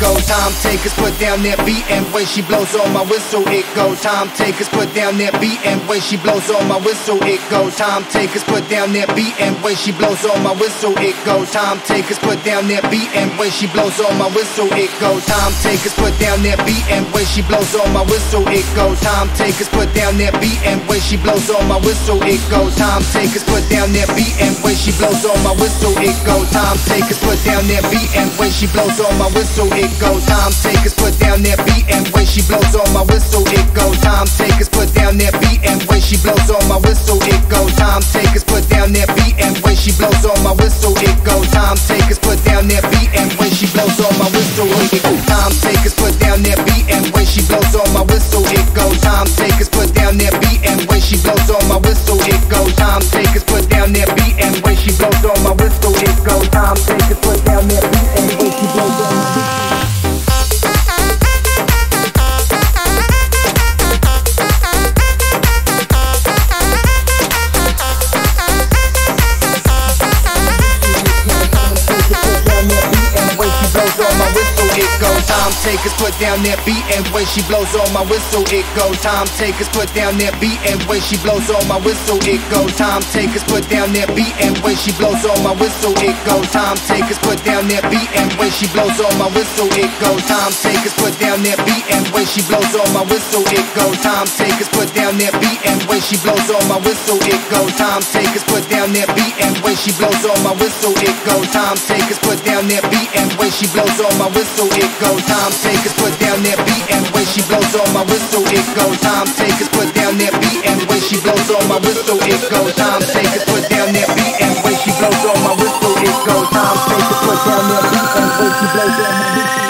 goes. Time takers put down that beat, and when she blows on my whistle, it goes. Time takers put down that beat, and when she blows on my whistle, it goes. Time takers put down that beat, and when she blows on my whistle, it goes. Time takers put down that beat, and when she blows on my whistle, it goes. Time takers put down that beat, and when she blows on my whistle, it goes. Time takers put down that beat, and when she blows on my whistle, it goes. Time takers put down that beat, and when she blows on my whistle, it goes. Time takers put down that beat, and when she blows on my whistle, it goes. Time takers put down that beat, and when she blows on my whistle, it goes. Time takers put down that beat, and when she blows on my whistle, it goes. Time takers put down that beat, and when she blows on my whistle, it goes. Time takers put down that beat, and when she blows on my whistle, it goes. Time takers put down that beat, and when she blows on my whistle, it goes. Time takers put down that beat, and when she blows on my whistle, it goes. Time takers put down that beat, and when she blows on my whistle, it goes. Time takers put down that beat, and when she blows on my whistle. Time takers put down that beat, and when she blows on my whistle, it goes. Time takers put down that beat, and when she blows on my whistle, it goes. Time takers put down that beat, and when she blows on my whistle, it goes. Time takers put down that beat, and when she blows on my whistle, it goes. Time takers put down that beat, and when she blows on my whistle, it goes. Time takers put down that beat, and when she blows on my whistle, it goes. Time takers put down that beat, and when she blows on my whistle, it goes. Time takers put down that beat, and when she blows on my whistle, it goes. Time takers put down that beat, and when she blows on my whistle, it goes. Time takers put down that beat, and when she blows on my whistle, it goes. Time takers put down that beat, and when she blows on my whistle, it goes. Time takers put down that beat, and when she blows on my whistle.